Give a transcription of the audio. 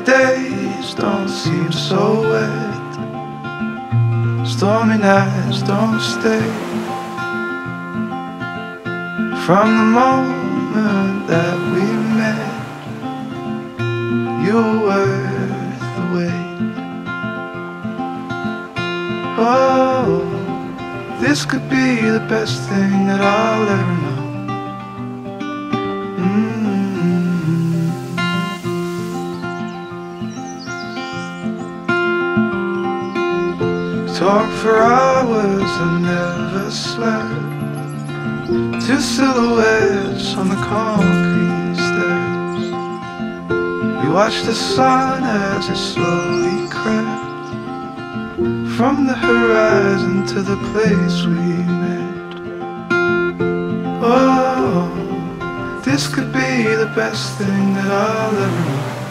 days don't seem so wet, stormy nights don't stay. From the moment that we met, you were worth the wait. Oh, this could be the best thing that I'll ever know. Talk for hours and never slept. Two silhouettes on the concrete steps. We watched the sun as it slowly crept from the horizon to the place we met. Oh, this could be the best thing that I'll ever know.